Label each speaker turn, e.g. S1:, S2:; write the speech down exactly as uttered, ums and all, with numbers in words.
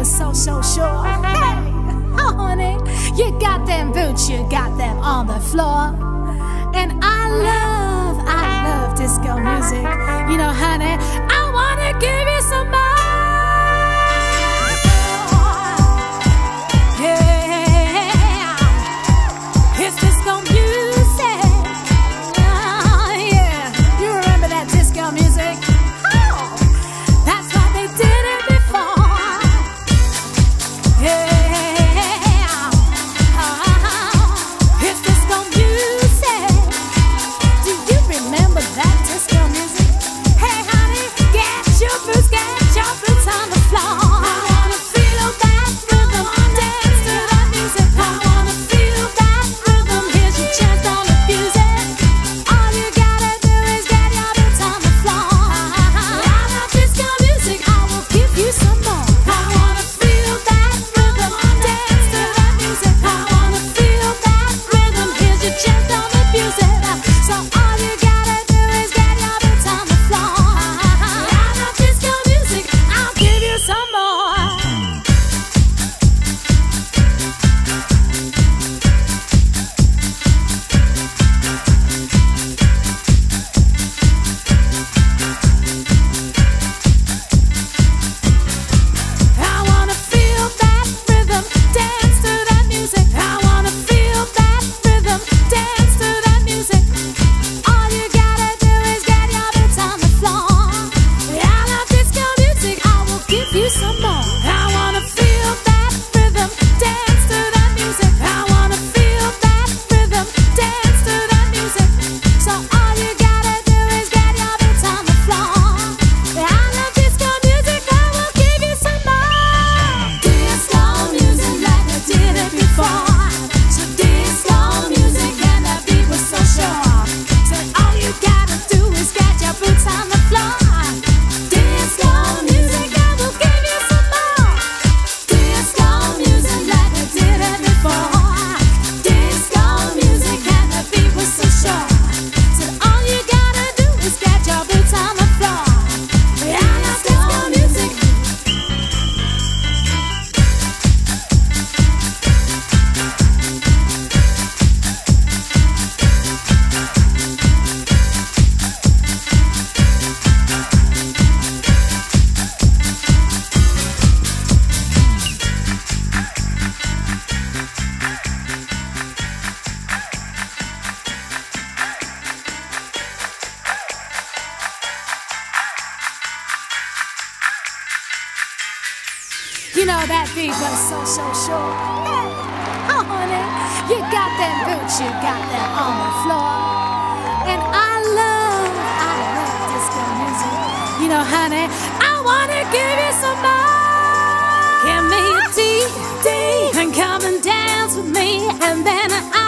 S1: was so, so sure. Hey, oh honey, you got them boots, you got them on the floor. And I love, I love disco music. You know, honey, I wanna give you some more. Yeah, it's disco music. Oh, yeah, you remember that disco music? Oh, that's what they did it before. Yeah, oh, it's disco music. Do you remember that disco music? Hey honey, get your boots, get your boots on the floor. I wanna feel that rhythm, dance to that music. I wanna feel that rhythm, here's your chance, don't refuse it. All you gotta do is get your boots on the floor. I love disco music, I will give you some more. I wanna feel that rhythm, dance to that music. I wanna feel that rhythm, here's your chance, don't refuse it. So all you gotta do is get your boots on the floor. I love disco music, I'll give you some more. I wanna feel that rhythm, dance to that music. I wanna feel that rhythm, dance to that music. All you gotta do is get your boots on the floor. I love disco music, I will give you some more. I wanna feel that rhythm, dance to that music. I wanna feel that rhythm, dance to that music. So all you gotta do is get your boots on the floor. I love disco music, I will give you some more. Disco music like I did it before. So disco music and the beat was so sure. So all you gotta do is get your boots on the floor. Disco music, I will give you some more. Disco music like I did it before. Disco music and the beat was so sure. So all you gotta do is get your boots on the floor. I love disco music. You know that beat was so, so sure. Hey, oh honey, you got them boots, you got them on the floor. And I love, I love disco music. You know, honey, I wanna give you some more. Give me a D, D, and come and dance with me, and then I